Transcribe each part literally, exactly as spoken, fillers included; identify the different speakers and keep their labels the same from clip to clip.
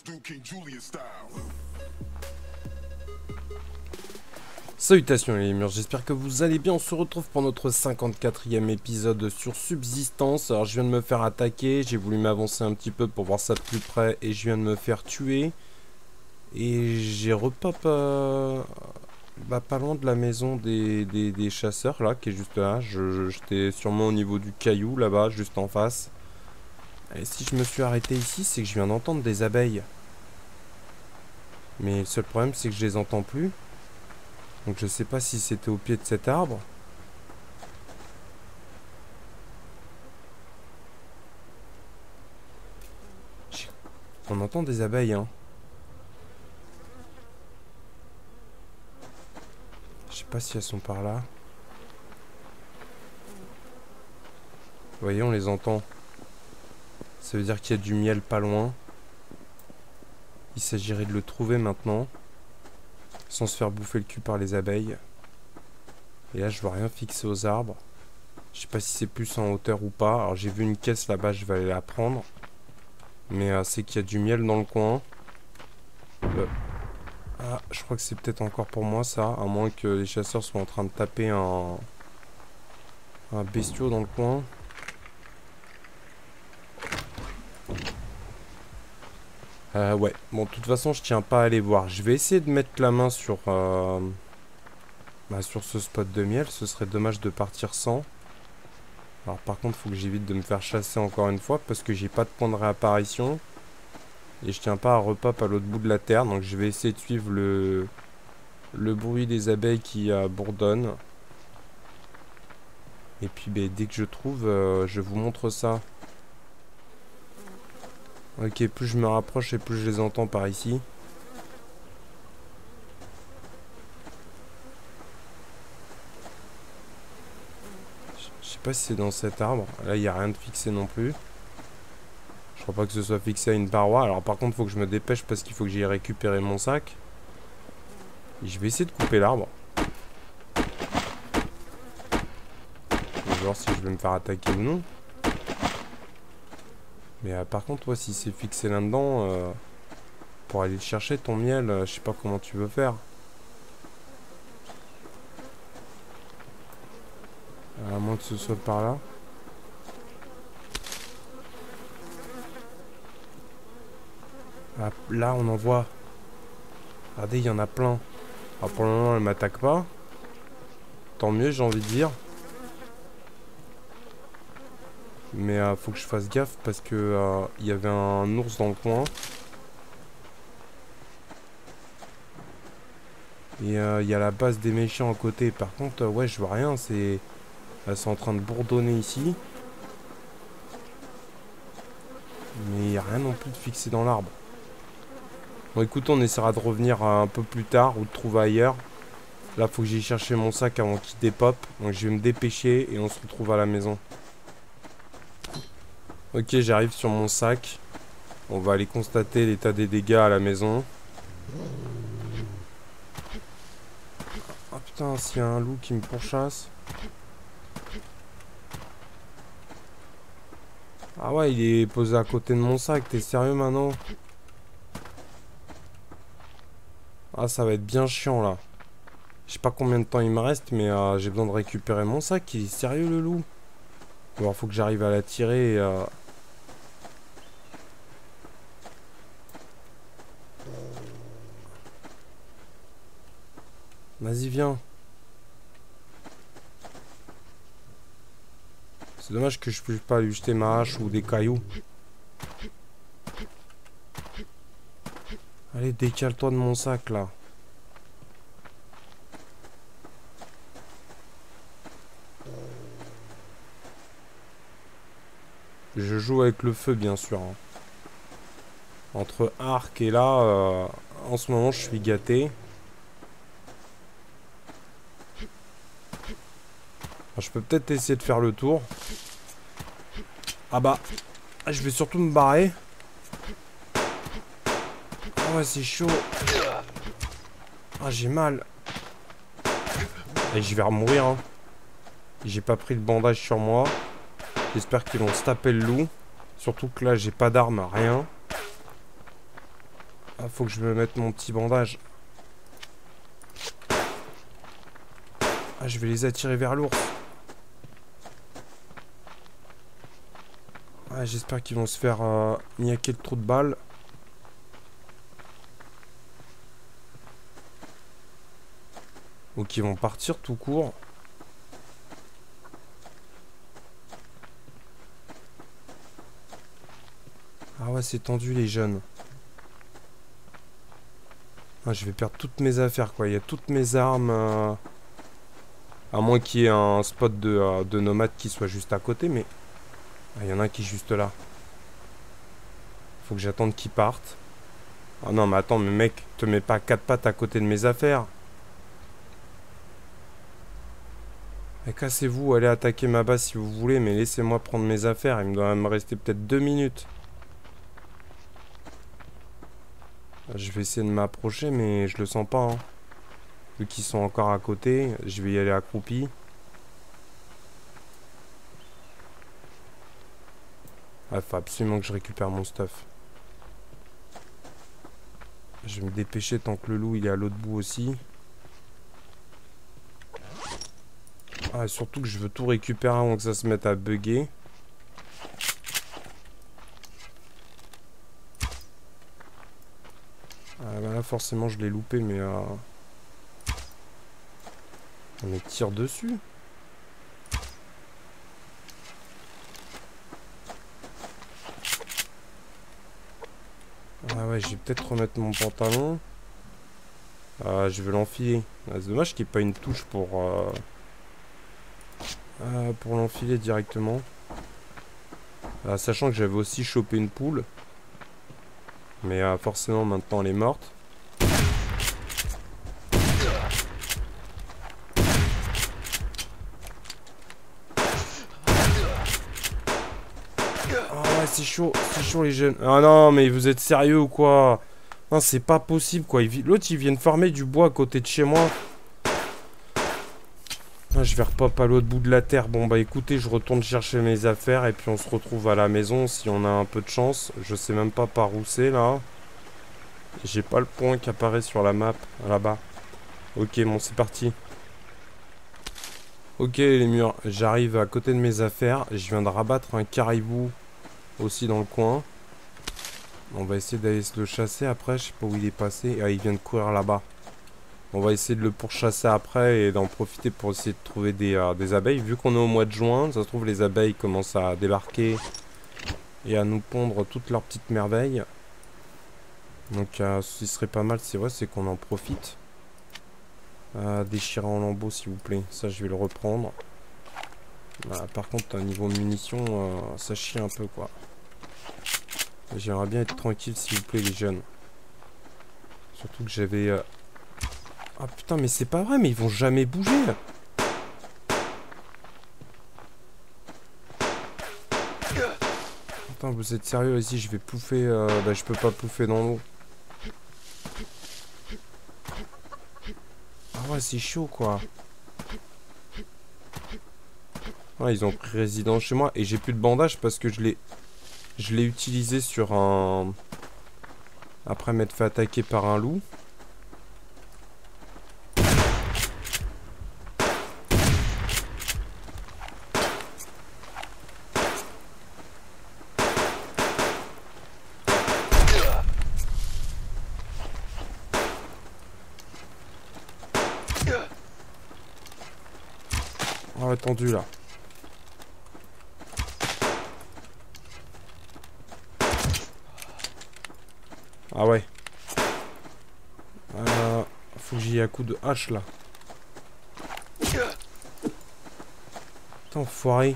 Speaker 1: Salutations les murs, j'espère que vous allez bien. On se retrouve pour notre cinquante-quatrième épisode sur Subsistance. Alors je viens de me faire attaquer, j'ai voulu m'avancer un petit peu pour voir ça de plus près et je viens de me faire tuer. Et j'ai repop euh, bah, pas loin de la maison des, des, des chasseurs là, qui est juste là. J'étais sûrement au niveau du caillou là-bas, juste en face. Et si je me suis arrêté ici, c'est que je viens d'entendre des abeilles. Mais le seul problème, c'est que je les entends plus. Donc je sais pas si c'était au pied de cet arbre. On entend des abeilles, hein. Je sais pas si elles sont par là. Vous voyez, on les entend. Ça veut dire qu'il y a du miel pas loin. Il s'agirait de le trouver maintenant. Sans se faire bouffer le cul par les abeilles. Et là je vois rien fixer aux arbres. Je sais pas si c'est plus en hauteur ou pas. Alors j'ai vu une caisse là-bas, je vais aller la prendre. Mais euh, c'est qu'il y a du miel dans le coin. Euh... Ah, je crois que c'est peut-être encore pour moi ça. À moins que les chasseurs soient en train de taper un... Un bestiau dans le coin. Euh, ouais, bon de toute façon je tiens pas à aller voir. Je vais essayer de mettre la main sur... Euh... Bah, sur ce spot de miel, ce serait dommage de partir sans. Alors par contre, faut que j'évite de me faire chasser encore une fois parce que j'ai pas de point de réapparition. Et je tiens pas à repop à l'autre bout de la terre, donc je vais essayer de suivre le, le bruit des abeilles qui euh, bourdonnent. Et puis bah, dès que je trouve, euh, je vous montre ça. Ok, plus je me rapproche et plus je les entends par ici. Je sais pas si c'est dans cet arbre. Là, il n'y a rien de fixé non plus. Je crois pas que ce soit fixé à une paroi. Alors par contre, il faut que je me dépêche parce qu'il faut que j'aille récupérer mon sac. Et je vais essayer de couper l'arbre. Je vais voir si je vais me faire attaquer ou non. Mais euh, par contre, toi, si c'est fixé là-dedans, euh, pour aller chercher ton miel, euh, je sais pas comment tu veux faire. À moins que ce soit par là. Ah, là, on en voit. Regardez, il y en a plein. Alors pour le moment, elle m'attaque pas. Tant mieux, j'ai envie de dire. Mais euh, faut que je fasse gaffe parce que euh, il y avait un ours dans le coin. Et il euh, y a la base des méchants à côté. Par contre, euh, ouais, je vois rien. C'est, elles sont en train de bourdonner ici. Mais il n'y a rien non plus de fixé dans l'arbre. Bon, écoute, on essaiera de revenir euh, un peu plus tard ou de trouver ailleurs. Là, faut que j'aille chercher mon sac avant qu'il dépop. Donc, je vais me dépêcher et on se retrouve à la maison. Ok, j'arrive sur mon sac. On va aller constater l'état des dégâts à la maison. Ah putain, s'il y a un loup qui me pourchasse. Ah ouais, il est posé à côté de mon sac. T'es sérieux maintenant? Ah, ça va être bien chiant là. Je sais pas combien de temps il me reste, mais euh, j'ai besoin de récupérer mon sac. Il est sérieux le loup? Alors faut que j'arrive à la tirer et... Euh... Vas-y, viens. C'est dommage que je puisse pas lui jeter ma hache ou des cailloux. Allez, décale-toi de mon sac, là. Je joue avec le feu, bien sûr. Hein. Entre arc et là, euh, en ce moment, je suis gâté. Je peux peut-être essayer de faire le tour. Ah bah, je vais surtout me barrer. Oh ouais, c'est chaud. Ah, j'ai mal. Et je vais remourir. Hein. J'ai pas pris le bandage sur moi. J'espère qu'ils vont se taper le loup. Surtout que là, j'ai pas d'armes, rien. Ah, faut que je me mette mon petit bandage. Ah, je vais les attirer vers l'ours. Ah, j'espère qu'ils vont se faire euh, niaquer le trou de balle. Ou qu'ils vont partir tout court. Ah ouais, c'est tendu les jeunes. Ah, je vais perdre toutes mes affaires quoi. Il y a toutes mes armes. Euh... À moins qu'il y ait un spot de, euh, de nomade qui soit juste à côté, mais... Ah, il y en a un qui est juste là. Faut que j'attende qu'il parte. Ah non, mais attends, mais mec, te mets pas quatre pattes à côté de mes affaires. Et cassez-vous, allez attaquer ma base si vous voulez, mais laissez-moi prendre mes affaires. Il me doit me rester peut-être deux minutes. Je vais essayer de m'approcher, mais je le sens pas. Hein. Vu qu'ils sont encore à côté, je vais y aller accroupi. Ah, faut absolument que je récupère mon stuff. Je vais me dépêcher tant que le loup il est à l'autre bout aussi. Ah, surtout que je veux tout récupérer avant que ça se mette à bugger. Ah, bah là forcément je l'ai loupé, mais euh... on me tire dessus. Ah ouais, je vais peut-être remettre mon pantalon. Ah, je vais l'enfiler. Ah, c'est dommage qu'il n'y ait pas une touche pour... Euh... Euh, pour l'enfiler directement. Ah, sachant que j'avais aussi chopé une poule. Mais euh, forcément maintenant elle est morte. Ah ouais, c'est chaud, c'est chaud les jeunes. Ah non, mais vous êtes sérieux ou quoi? Non, c'est pas possible quoi. L'autre il vient de farmer du bois à côté de chez moi. Ah, je vais repop à l'autre bout de la terre. Bon bah écoutez, je retourne chercher mes affaires et puis on se retrouve à la maison si on a un peu de chance. Je sais même pas par où c'est là. J'ai pas le point qui apparaît sur la map là-bas. Ok, bon c'est parti. Ok les murs, j'arrive à côté de mes affaires. Je viens de rabattre un caribou aussi dans le coin. On va essayer d'aller se le chasser après. Je sais pas où il est passé. Ah, il vient de courir là-bas. On va essayer de le pourchasser après et d'en profiter pour essayer de trouver des, euh, des abeilles. Vu qu'on est au mois de juin, ça se trouve les abeilles commencent à débarquer et à nous pondre toutes leurs petites merveilles. Donc euh, ce qui serait pas mal, c'est vrai, c'est qu'on en profite. Euh, déchirer en lambeaux s'il vous plaît, ça je vais le reprendre. Voilà, par contre, à niveau munitions, euh, ça chie un peu quoi. J'aimerais bien être tranquille s'il vous plaît les jeunes. Surtout que j'avais... Euh... Ah putain, mais c'est pas vrai, mais ils vont jamais bouger. Attends, vous êtes sérieux? Vas-y, je vais pouffer. Euh... Bah, je peux pas pouffer dans l'eau. Ah ouais, c'est chaud quoi. Ouais, ils ont pris résidence chez moi et j'ai plus de bandage parce que je l'ai. Je l'ai utilisé sur un. Après m'être fait attaquer par un loup. Oh, attendu là. Ah ouais. Euh, faut que j'y aille à coup de hache là. Putain, enfoiré.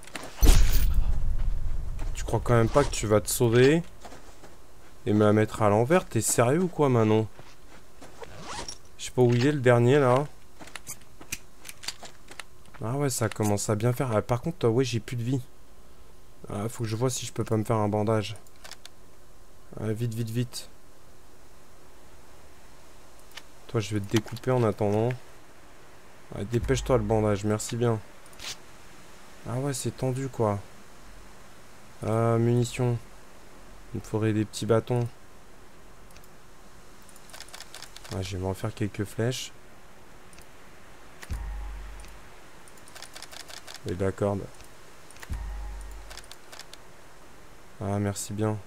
Speaker 1: Tu crois quand même pas que tu vas te sauver et me la mettre à l'envers? T'es sérieux ou quoi, Manon? Je sais pas où il est le dernier là. Ah ouais, ça commence à bien faire. Ah, par contre, ouais, j'ai plus de vie. Ah, faut que je vois si je peux pas me faire un bandage. Ah, vite, vite, vite. Toi, je vais te découper en attendant. Ah, dépêche-toi le bandage, merci bien. Ah ouais, c'est tendu quoi. Ah, munitions. Il me faudrait des petits bâtons. Ah, je vais me refaire quelques flèches. Et de la corde. Ah, merci bien.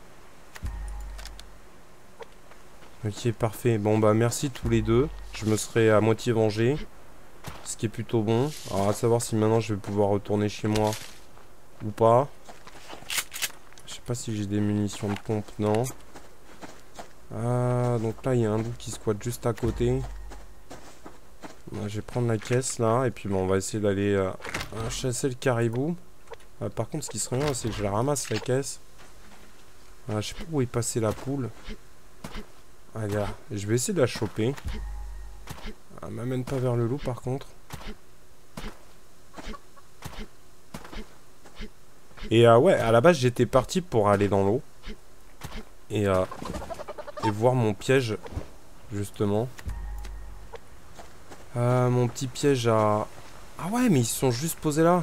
Speaker 1: Ok, parfait. Bon, bah, merci tous les deux. Je me serai à moitié vengé. Ce qui est plutôt bon. Alors, à savoir si maintenant je vais pouvoir retourner chez moi ou pas. Je sais pas si j'ai des munitions de pompe. Non. Ah, donc là, il y a un loup qui squatte juste à côté. Bah, je vais prendre la caisse, là. Et puis, bon, on va essayer d'aller euh, chasser le caribou. Euh, par contre, ce qui serait bien, c'est que je la ramasse, la caisse. Ah, je sais pas où est passée la poule. Ah, gars, je vais essayer de la choper. Elle m'amène pas vers le loup, par contre. Et euh, ouais, à la base, j'étais parti pour aller dans l'eau. Et, euh, et voir mon piège, justement. Euh, mon petit piège à... Ah ouais, mais ils se sont juste posés là.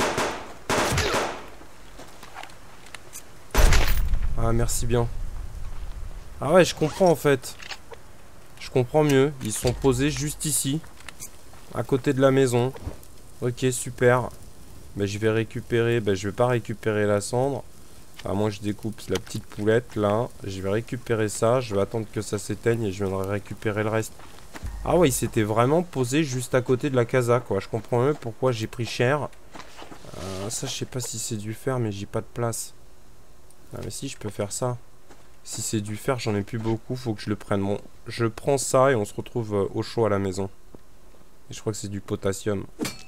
Speaker 1: Ah, merci bien. Ah ouais, je comprends en fait. Je comprends mieux. Ils sont posés juste ici. À côté de la maison. Ok, super. Bah, je vais récupérer... Bah, je vais pas récupérer la cendre. À moins que je découpe la petite poulette, là. Je vais récupérer ça. Je vais attendre que ça s'éteigne et je viendrai récupérer le reste. Ah ouais, il s'était vraiment posé juste à côté de la casa, quoi. Je comprends même pourquoi j'ai pris cher. Euh, ça, je sais pas si c'est du fer, mais j'ai pas de place. Ah, mais si, je peux faire ça. Si c'est du fer, j'en ai plus beaucoup. Faut que je le prenne. Bon, je prends ça et on se retrouve euh, au chaud à la maison. Et je crois que c'est du potassium.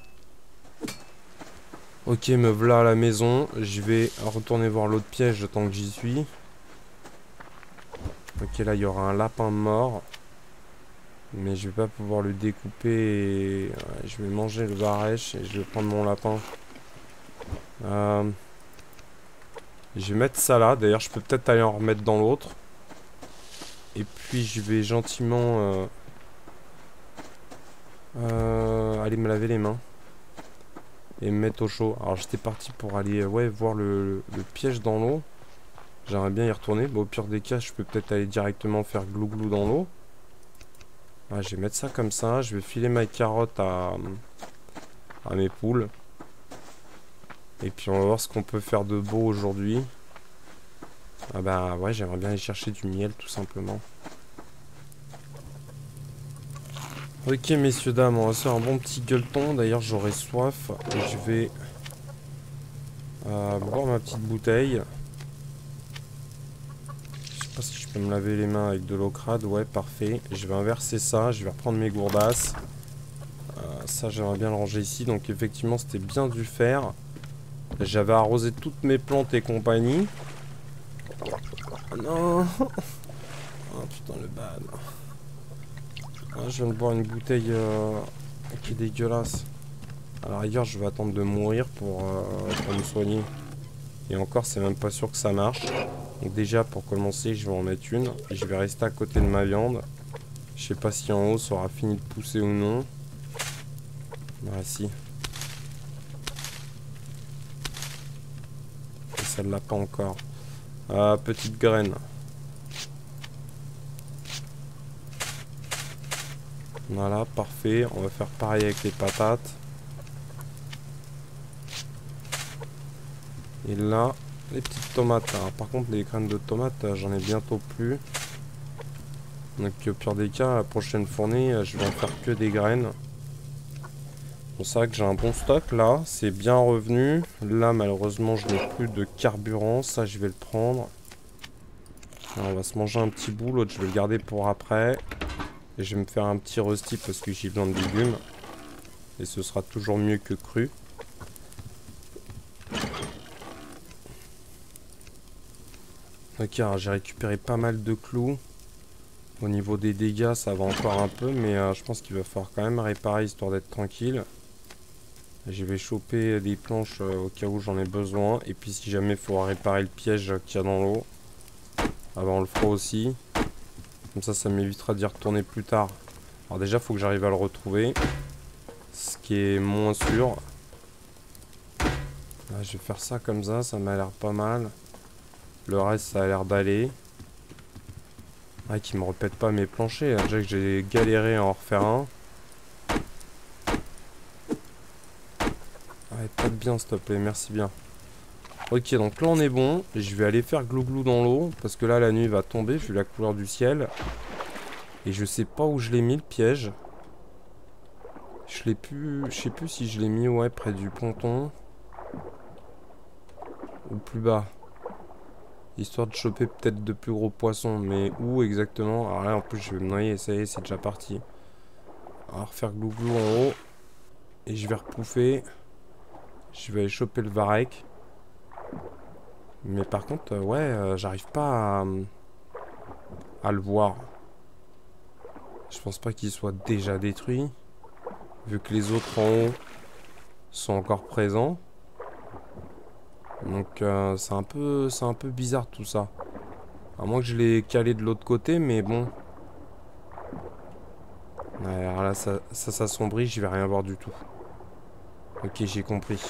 Speaker 1: Ok, me voilà à la maison. Je vais retourner voir l'autre piège tant que j'y suis. Ok, là, il y aura un lapin mort. Mais je vais pas pouvoir le découper et... Ouais, je vais manger le varech et je vais prendre mon lapin. Euh... Je vais mettre ça là. D'ailleurs, je peux peut-être aller en remettre dans l'autre. Et puis, je vais gentiment... Euh... Euh... aller me laver les mains. Et me mettre au chaud. Alors, j'étais parti pour aller ouais, voir le, le piège dans l'eau. J'aimerais bien y retourner. Bon, au pire des cas, je peux peut-être aller directement faire glou-glou dans l'eau. Ah, je vais mettre ça comme ça. Je vais filer ma carotte à, à mes poules. Et puis on va voir ce qu'on peut faire de beau aujourd'hui. Ah bah ouais, j'aimerais bien aller chercher du miel tout simplement. Ok messieurs dames, on va se faire un bon petit gueuleton. D'ailleurs j'aurai soif. Et je vais euh, boire ma petite bouteille. Je sais pas si je peux me laver les mains avec de l'eau crade. Ouais, parfait. Je vais inverser ça. Je vais reprendre mes gourdasses. Euh, ça, j'aimerais bien le ranger ici. Donc, effectivement, c'était bien du fer. J'avais arrosé toutes mes plantes et compagnie. Oh non. Oh putain, le bad. Ah, je viens de boire une bouteille euh, qui est dégueulasse. À la rigueur, je vais attendre de mourir pour, euh, pour me soigner. Et encore, c'est même pas sûr que ça marche. Donc déjà, pour commencer, je vais en mettre une. Et je vais rester à côté de ma viande. Je sais pas si en haut, ça aura fini de pousser ou non. Ah si. Et ça ne l'a pas encore. Ah, petite graine. Voilà, parfait. On va faire pareil avec les patates. Et là, les petites tomates. Alors, par contre, les graines de tomates, j'en ai bientôt plus. Donc, au pire des cas, la prochaine fournée, je vais en faire que des graines. Bon, c'est vrai que j'ai un bon stock là. C'est bien revenu. Là, malheureusement, je n'ai plus de carburant. Ça, je vais le prendre. Alors, on va se manger un petit bout. L'autre, je vais le garder pour après. Et je vais me faire un petit rusty parce que j'ai besoin de légumes. Et ce sera toujours mieux que cru. Ok, alors j'ai récupéré pas mal de clous. Au niveau des dégâts, ça va encore un peu. Mais euh, je pense qu'il va falloir quand même réparer histoire d'être tranquille. Je vais choper des planches euh, au cas où j'en ai besoin. Et puis si jamais il faut réparer le piège qu'il y a dans l'eau, ah bah on le fera aussi. Comme ça, ça m'évitera d'y retourner plus tard. Alors déjà, il faut que j'arrive à le retrouver. Ce qui est moins sûr. Là, je vais faire ça comme ça, ça m'a l'air pas mal. Le reste, ça a l'air d'aller. Ah, qui me répète pas mes planchers. Déjà que j'ai galéré à en refaire un. Ouais, pas de bien, s'il te plaît, merci bien. Ok, donc là on est bon. Je vais aller faire glouglou dans l'eau. Parce que là, la nuit va tomber, vu la couleur du ciel. Et je sais pas où je l'ai mis, le piège. Je l'ai plus... Je sais plus si je l'ai mis, ouais, près du ponton. Ou plus bas. Histoire de choper peut-être de plus gros poissons. Mais où exactement? Alors là, en plus, je vais me noyer. Ça y est, c'est déjà parti. On va refaire glouglou en haut. Et je vais repouffer. Je vais aller choper le varech. Mais par contre, euh, ouais, euh, j'arrive pas à, à le voir. Je pense pas qu'il soit déjà détruit. Vu que les autres en haut sont encore présents. Donc euh, c'est un peu, c'est un peu bizarre tout ça. À moins que je l'ai calé de l'autre côté, mais bon. Ouais, alors là, ça, ça s'assombrit, je vais rien voir du tout. Ok, j'ai compris.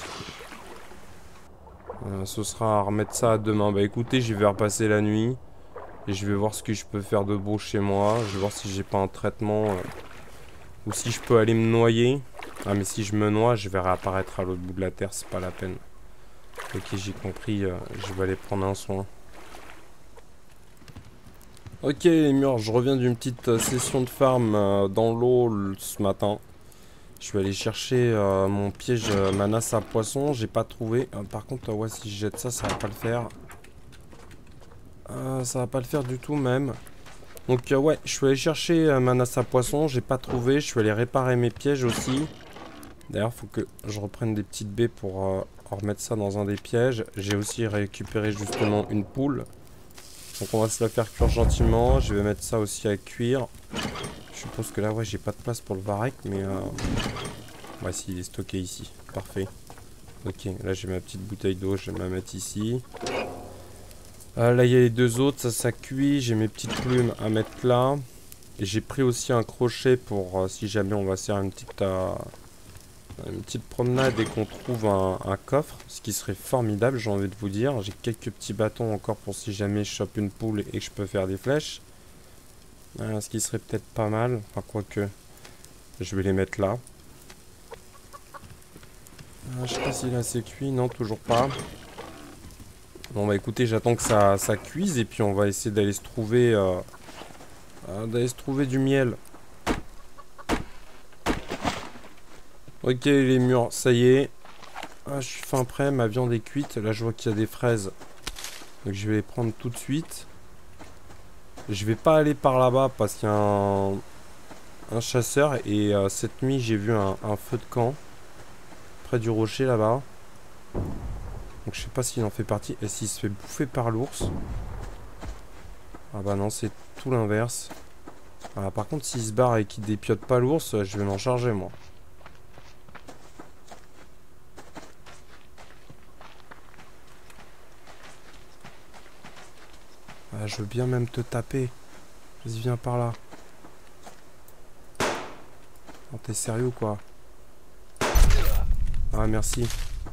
Speaker 1: Euh, ce sera à remettre ça demain. Bah écoutez, je vais repasser la nuit. Et je vais voir ce que je peux faire de beau chez moi. Je vais voir si j'ai pas un traitement. Euh, ou si je peux aller me noyer. Ah mais si je me noie, je vais réapparaître à l'autre bout de la terre, c'est pas la peine. Ok, j'ai compris. Euh, je vais aller prendre un soin. Ok les murs, je reviens d'une petite euh, session de farm euh, dans l'eau ce matin. Je vais aller chercher euh, mon piège euh, manasse à poisson, j'ai pas trouvé. Euh, par contre, euh, ouais, si je jette ça, ça va pas le faire. Euh, ça va pas le faire du tout même. Donc euh, ouais, je suis allé chercher euh, manasse à poisson, j'ai pas trouvé. Je suis allé réparer mes pièges aussi. D'ailleurs, faut que je reprenne des petites baies pour euh, remettre ça dans un des pièges. J'ai aussi récupéré justement une poule. Donc on va se la faire cuire gentiment. Je vais mettre ça aussi à cuire. Je suppose que là, ouais, j'ai pas de place pour le varech, mais... Euh... Ouais, si, il est stocké ici. Parfait. Ok, là j'ai ma petite bouteille d'eau, je vais la mettre ici. Euh, là, il y a les deux autres, ça, ça cuit. J'ai mes petites plumes à mettre là. Et j'ai pris aussi un crochet pour, euh, si jamais on va faire une petite... Euh... Une petite promenade et qu'on trouve un, un coffre, ce qui serait formidable, j'ai envie de vous dire. J'ai quelques petits bâtons encore pour si jamais je chope une poule et que je peux faire des flèches. Euh, ce qui serait peut-être pas mal. Enfin, quoique, je vais les mettre là. Euh, je sais pas s'il est assez cuit. Non, toujours pas. Bon, bah écoutez, j'attends que ça, ça cuise et puis on va essayer d'aller se trouver... Euh, euh, d'aller se trouver du miel. Ok les murs, ça y est. Ah, je suis fin prêt, ma viande est cuite. Là je vois qu'il y a des fraises. Donc je vais les prendre tout de suite. Je vais pas aller par là-bas parce qu'il y a un, un chasseur. Et euh, cette nuit j'ai vu un, un feu de camp. Près du rocher là-bas. Donc je sais pas s'il en fait partie. Et s'il se fait bouffer par l'ours. Ah bah non, c'est tout l'inverse. Ah, par contre s'il se barre et qu'il dépiote pas l'ours, je vais m'en charger moi. Ah, je veux bien même te taper. Vas-y, viens par là. Oh, t'es sérieux ou quoi? Ah, merci.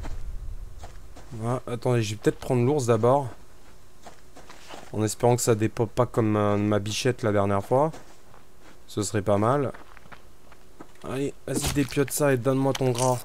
Speaker 1: Ah, attendez, je vais peut-être prendre l'ours d'abord. En espérant que ça dépop pas comme euh, ma bichette la dernière fois. Ce serait pas mal. Allez, vas-y, dépiote ça et donne-moi ton gras.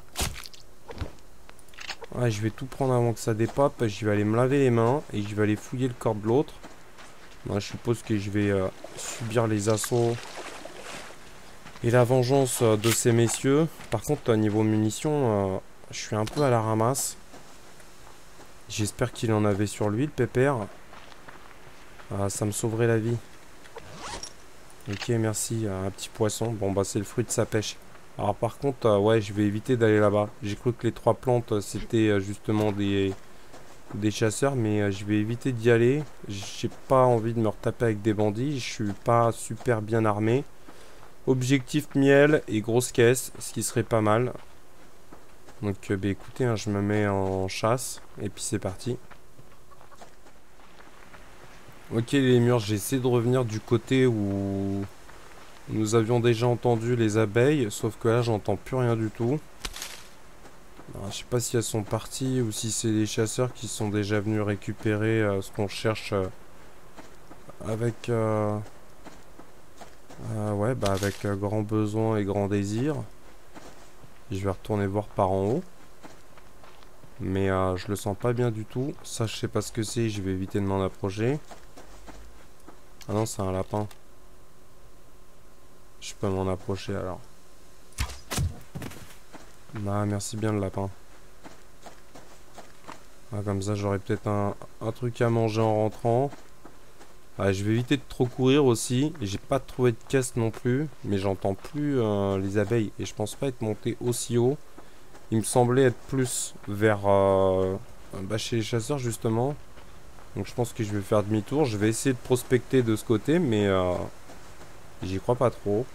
Speaker 1: Ouais, je vais tout prendre avant que ça dépop. Je vais aller me laver les mains et je vais aller fouiller le corps de l'autre. Je suppose que je vais euh, subir les assauts et la vengeance euh, de ces messieurs. Par contre, au niveau munitions, euh, je suis un peu à la ramasse. J'espère qu'il en avait sur lui, le pépère. Ah, ça me sauverait la vie. Ok, merci. Un petit poisson. Bon, bah, c'est le fruit de sa pêche. Alors, par contre, euh, ouais, je vais éviter d'aller là-bas. J'ai cru que les trois plantes, euh, c'était euh, justement des... des chasseurs, mais euh, je vais éviter d'y aller. J'ai pas envie de me retaper avec des bandits. Je suis pas super bien armé. Objectif miel et grosse caisse, ce qui serait pas mal. Donc euh, bah, écoutez, hein, je me mets en chasse et puis c'est parti. Ok les murs, j'ai essayé de revenir du côté où nous avions déjà entendu les abeilles, sauf que là j'entends plus rien du tout. Alors, je sais pas si elles sont parties ou si c'est les chasseurs qui sont déjà venus récupérer euh, ce qu'on cherche euh, avec, euh, Euh, ouais, bah avec euh, grand besoin et grand désir. Je vais retourner voir par en haut. Mais euh, je le sens pas bien du tout. Ça, je sais pas ce que c'est. Je vais éviter de m'en approcher. Ah non, c'est un lapin. Je peux m'en approcher alors. Ah, merci bien le lapin. Ah, comme ça, j'aurai peut-être un, un truc à manger en rentrant. Ah, je vais éviter de trop courir aussi. J'ai pas trouvé de caisse non plus. Mais j'entends plus euh, les abeilles. Et je pense pas être monté aussi haut. Il me semblait être plus vers euh, bah, chez les chasseurs justement. Donc je pense que je vais faire demi-tour. Je vais essayer de prospecter de ce côté. Mais euh, j'y crois pas trop.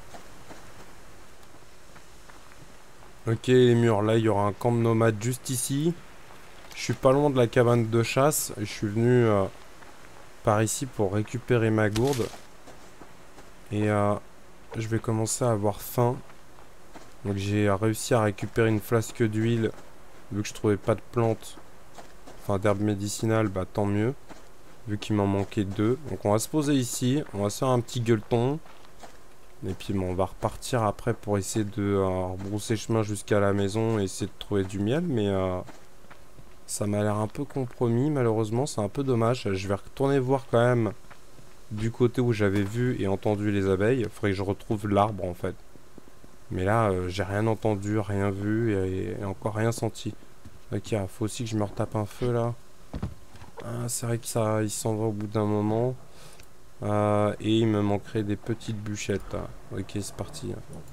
Speaker 1: Ok, les murs. Là, il y aura un camp de nomades juste ici. Je suis pas loin de la cabane de chasse. Je suis venu euh, par ici pour récupérer ma gourde. Et euh, je vais commencer à avoir faim. Donc j'ai réussi à récupérer une flasque d'huile. Vu que je trouvais pas de plantes, enfin d'herbes médicinales, bah tant mieux. Vu qu'il m'en manquait deux. Donc on va se poser ici. On va se faire un petit gueuleton. Et puis bon, on va repartir après pour essayer de euh, rebrousser chemin jusqu'à la maison et essayer de trouver du miel. Mais euh, ça m'a l'air un peu compromis malheureusement. C'est un peu dommage. Je vais retourner voir quand même du côté où j'avais vu et entendu les abeilles. Il faudrait que je retrouve l'arbre en fait. Mais là, euh, j'ai rien entendu, rien vu et, et encore rien senti. Ok, il faut aussi que je me retape un feu là. Ah, c'est vrai que ça, il s'en va au bout d'un moment. Euh, et il me manquerait des petites bûchettes. Là. Ok, c'est parti.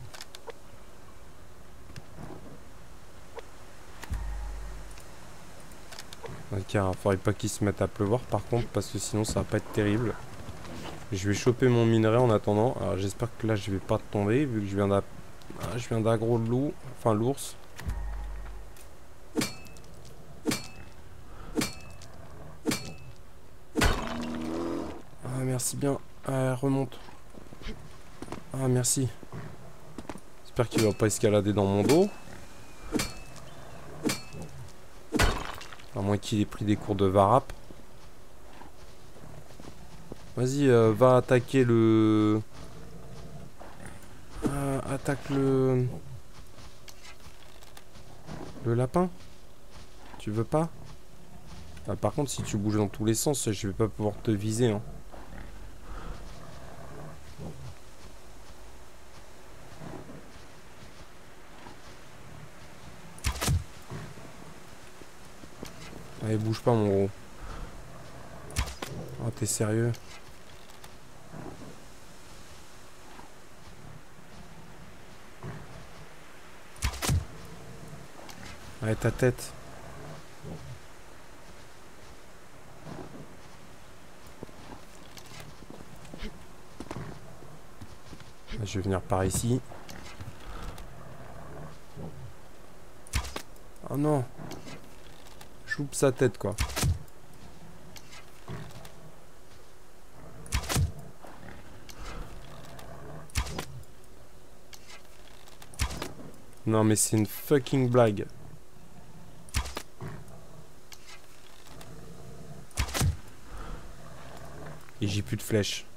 Speaker 1: Ok, il faudrait pas qu'il se mette à pleuvoir par contre, parce que sinon ça va pas être terrible. Je vais choper mon minerai en attendant. Alors j'espère que là je vais pas tomber, vu que je viens d'a... Ah, je viens d'aggro le loup, enfin l'ours. Ah merci bien. Ah, remonte. Ah merci. J'espère qu'il va pas escalader dans mon dos. À moins qu'il ait pris des cours de varap. Vas-y, euh, va attaquer le... Euh, attaque le... Le lapin. Tu veux pas? Ah, par contre, si tu bouges dans tous les sens, je vais pas pouvoir te viser. Hein. Allez, bouge pas, mon gros. Oh, t'es sérieux? Allez, ta tête. Je vais venir par ici. Oh non. Je loupe sa tête, quoi. Non, mais c'est une fucking blague. Et j'ai plus de flèches.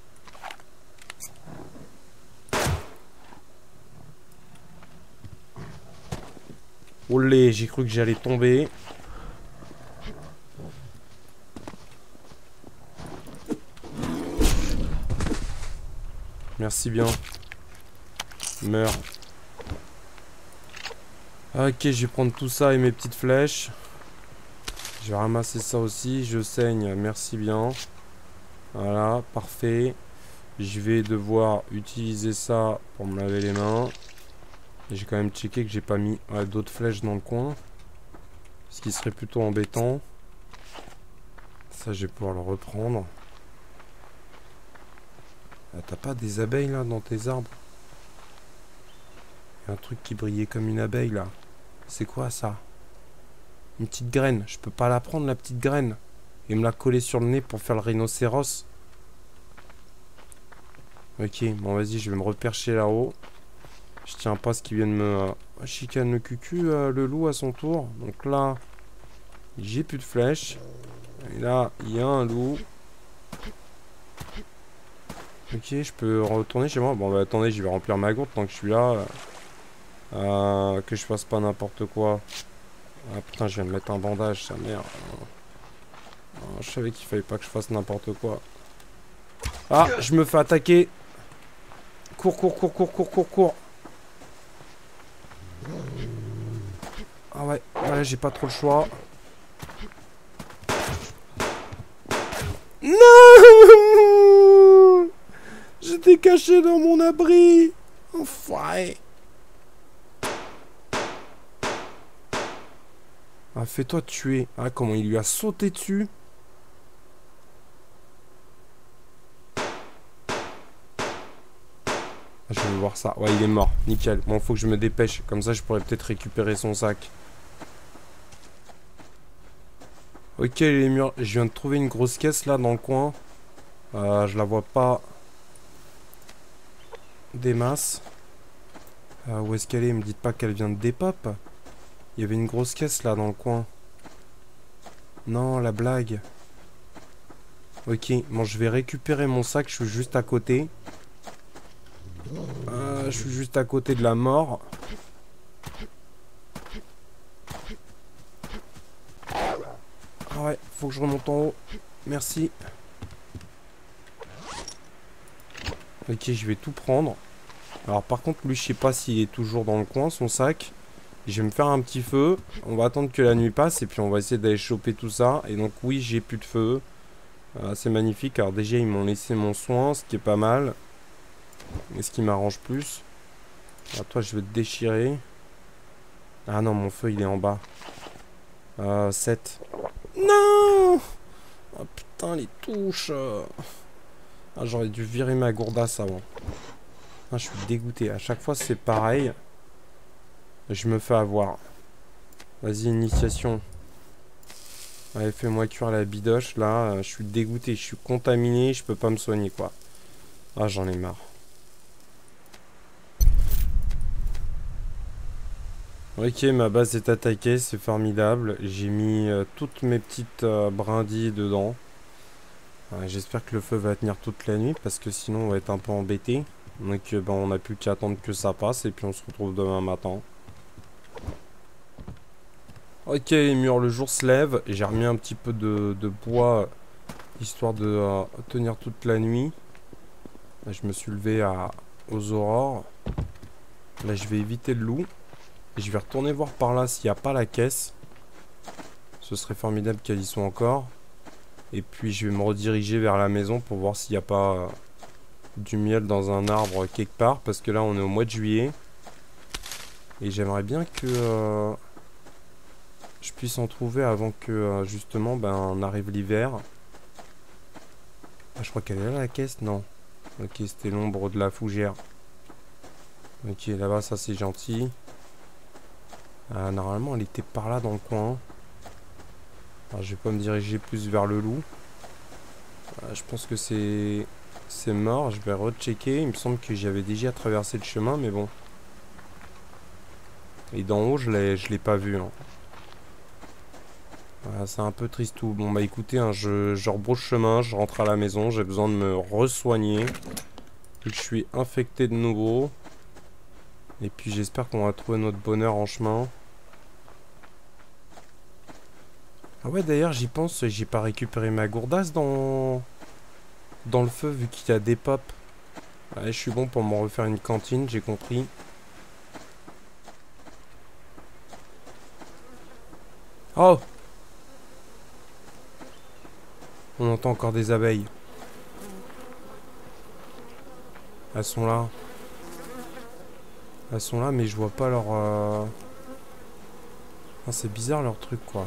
Speaker 1: Olé, j'ai cru que j'allais tomber. Merci bien. Meurs. Ok, je vais prendre tout ça et mes petites flèches. Je vais ramasser ça aussi. Je saigne, merci bien. Voilà, parfait. Je vais devoir utiliser ça pour me laver les mains. J'ai quand même checké que j'ai pas mis ouais, d'autres flèches dans le coin. Ce qui serait plutôt embêtant. Ça, je vais pouvoir le reprendre. Ah, t'as pas des abeilles là dans tes arbres? Il y a un truc qui brillait comme une abeille là. C'est quoi ça? Une petite graine. Je peux pas la prendre la petite graine. Et me la coller sur le nez pour faire le rhinocéros. Ok, bon vas-y, je vais me repercher là-haut. Je tiens pas ce qui vient de me... Euh, chicane le cucu, euh, le loup à son tour. Donc là, j'ai plus de flèches. Et là, il y a un loup. Ok, je peux retourner chez moi. Bon, bah attendez, je vais remplir ma gourde tant que je suis là. Euh, que je fasse pas n'importe quoi. Ah putain, je viens de mettre un bandage, sa mère. Ah, je savais qu'il fallait pas que je fasse n'importe quoi. Ah, je me fais attaquer. Cours, cours, cours, cours, cours, cours, cours. Ah ouais, ouais, j'ai pas trop le choix. Non! J'étais caché dans mon abri. Enfoiré. Ah, fais-toi tuer. Ah, comment il lui a sauté dessus. Ah, je vais voir ça. Ouais, il est mort. Nickel. Bon, faut que je me dépêche. Comme ça, je pourrais peut-être récupérer son sac. Ok, les murs. Je viens de trouver une grosse caisse là dans le coin. Euh, je la vois pas. Des masses. Euh, où est-ce qu'elle est? Me dites pas qu'elle vient de Depop. Il y avait une grosse caisse là dans le coin. Non, la blague. Ok, bon, je vais récupérer mon sac. Je suis juste à côté. Euh, je suis juste à côté de la mort. Ah ouais, faut que je remonte en haut. Merci. Ok, je vais tout prendre. Alors par contre, lui, je sais pas s'il est toujours dans le coin, son sac. Je vais me faire un petit feu. On va attendre que la nuit passe et puis on va essayer d'aller choper tout ça. Et donc oui, j'ai plus de feu. Euh, c'est magnifique. Alors déjà, ils m'ont laissé mon soin, ce qui est pas mal. Mais ce qui m'arrange plus. Alors toi, je vais te déchirer. Ah non, mon feu, il est en bas. Euh, sept. Non! Oh putain, les touches. Ah, j'aurais dû virer ma gourdasse avant. Ah, je suis dégoûté. À chaque fois, c'est pareil. Je me fais avoir. Vas-y, initiation. Allez, fais-moi cuire la bidoche, là. Je suis dégoûté. Je suis contaminé. Je peux pas me soigner, quoi. Ah, j'en ai marre. Ok, ma base est attaquée. C'est formidable. J'ai mis euh, toutes mes petites euh, brindilles dedans. Euh, J'espère que le feu va tenir toute la nuit. Parce que sinon, on va être un peu embêté. Donc, euh, ben, on n'a plus qu'à attendre que ça passe. Et puis, on se retrouve demain matin. Ok, les murs, le jour se lève. J'ai remis un petit peu de, de bois, histoire de euh, tenir toute la nuit. Là, je me suis levé à, aux aurores. Là, je vais éviter le loup. Et je vais retourner voir par là s'il n'y a pas la caisse. Ce serait formidable qu'elle y soit encore. Et puis, je vais me rediriger vers la maison pour voir s'il n'y a pas euh, du miel dans un arbre quelque part. Parce que là, on est au mois de juillet. Et j'aimerais bien que... Euh, je puisse en trouver avant que euh, justement ben, on arrive l'hiver. Ah, je crois qu'elle est là la caisse, non. Ok, c'était l'ombre de la fougère. Ok, là-bas, ça c'est gentil. Ah, normalement, elle était par là dans le coin. Alors, je vais pas me diriger plus vers le loup. Ah, je pense que c'est c'est mort. Je vais rechecker. Il me semble que j'avais déjà traversé le chemin, mais bon. Et d'en haut, je l'ai je l'ai pas vu. Hein. Ah, c'est un peu triste tout. Bon bah écoutez, hein, je, je rebrousse chemin, je rentre à la maison, j'ai besoin de me re-soigner. Je suis infecté de nouveau. Et puis j'espère qu'on va trouver notre bonheur en chemin. Ah ouais, d'ailleurs j'y pense, j'ai pas récupéré ma gourdasse dans dans le feu vu qu'il y a des pops. Ouais, je suis bon pour me refaire une cantine, j'ai compris. Oh! On entend encore des abeilles. Elles sont là. Elles sont là, mais je vois pas leur... Euh... Ah, c'est bizarre leur truc, quoi.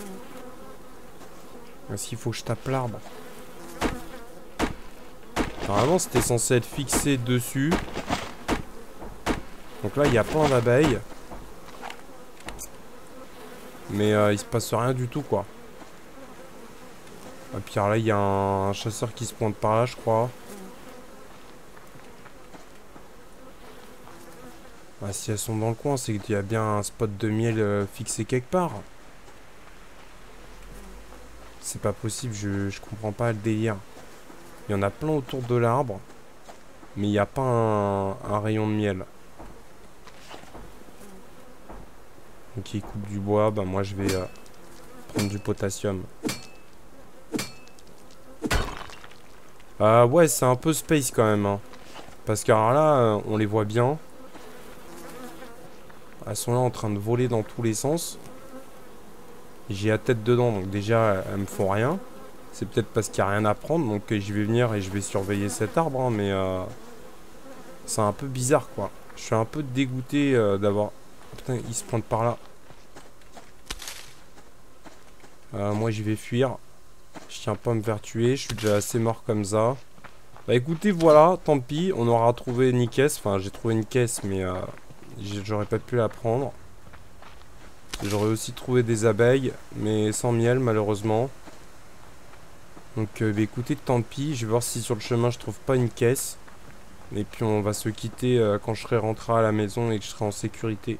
Speaker 1: Est-ce qu'il faut que je tape l'arbre? Normalement, c'était censé être fixé dessus. Donc là, il y a plein d'abeilles. Mais euh, il se passe rien du tout, quoi. Et puis là, il y a un, un chasseur qui se pointe par là, je crois. Ah, si elles sont dans le coin, c'est qu'il y a bien un spot de miel euh, fixé quelque part. C'est pas possible, je, je comprends pas le délire. Il y en a plein autour de l'arbre. mais il n'y a pas un, un rayon de miel. Donc il coupe du bois, bah moi je vais euh, prendre du potassium. Euh, ouais, c'est un peu space quand même, hein. Parce que alors là, euh, on les voit bien. Elles sont là en train de voler dans tous les sens. J'ai la tête dedans, donc déjà, elles me font rien. C'est peut-être parce qu'il n'y a rien à prendre, donc euh, j'y vais venir et je vais surveiller cet arbre, hein, mais euh, c'est un peu bizarre, quoi. Je suis un peu dégoûté euh, d'avoir... Putain, il se pointe par là. Euh, moi, j'y vais fuir. Je tiens pas à me faire tuer, je suis déjà assez mort comme ça. Bah écoutez, voilà, tant pis, on aura trouvé une caisse. Enfin, j'ai trouvé une caisse, mais euh, j'aurais pas pu la prendre. J'aurais aussi trouvé des abeilles, mais sans miel, malheureusement. Donc, euh, bah écoutez, tant pis. Je vais voir si sur le chemin, je trouve pas une caisse. Et puis, on va se quitter euh, quand je serai rentré à la maison et que je serai en sécurité.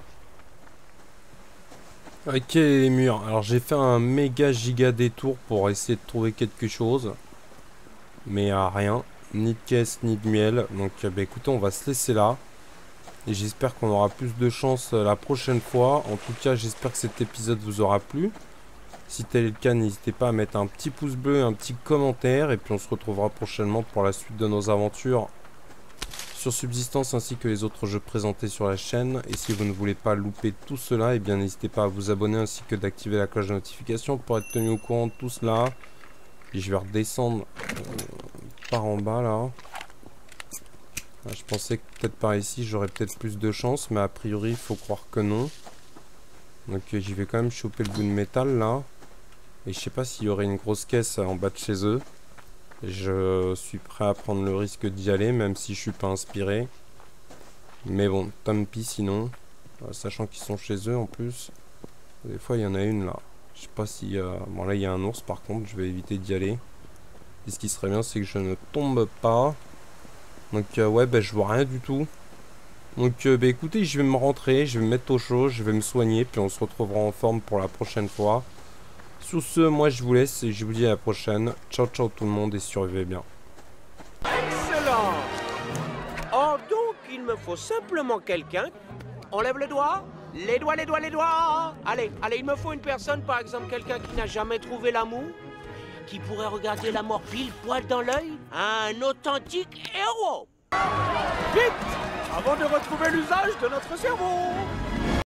Speaker 1: Ok, les murs. Alors, j'ai fait un méga giga détour pour essayer de trouver quelque chose. Mais à rien, ni de caisse, ni de miel. Donc euh, bah écoutez, on va se laisser là. Et j'espère qu'on aura plus de chance euh, la prochaine fois. En tout cas, j'espère que cet épisode vous aura plu. Si tel est le cas, n'hésitez pas à mettre un petit pouce bleu, un petit commentaire. Et puis on se retrouvera prochainement pour la suite de nos aventures sur Subsistance ainsi que les autres jeux présentés sur la chaîne. Et si vous ne voulez pas louper tout cela, et eh bien n'hésitez pas à vous abonner ainsi que d'activer la cloche de notification pour être tenu au courant de tout cela. Et je vais redescendre euh, par en bas là. Ah, je pensais que peut-être par ici j'aurais peut-être plus de chance, mais a priori il faut croire que non. Donc euh, j'y vais quand même choper le bout de métal là. Et je sais pas s'il y aurait une grosse caisse en bas de chez eux. Je suis prêt à prendre le risque d'y aller, même si je suis pas inspiré. Mais bon, tant pis sinon. Euh, sachant qu'ils sont chez eux en plus. Des fois il y en a une là. Je sais pas si... Euh... Bon là il y a un ours par contre, je vais éviter d'y aller. Et ce qui serait bien c'est que je ne tombe pas. Donc euh, ouais bah je vois rien du tout. Donc euh, bah écoutez, je vais me rentrer, je vais me mettre au chaud, je vais me soigner. Puis on se retrouvera en forme pour la prochaine fois. Sur ce, moi je vous laisse et je vous dis à la prochaine. Ciao ciao tout le monde et survivez bien.
Speaker 2: Excellent. Or donc il me faut simplement quelqu'un. On lève le doigt. Les doigts, les doigts, les doigts. Allez, allez, il me faut une personne, par exemple quelqu'un qui n'a jamais trouvé l'amour, qui pourrait regarder la mort pile poil dans l'œil. Un authentique héros. Vite, avant de retrouver l'usage de notre cerveau.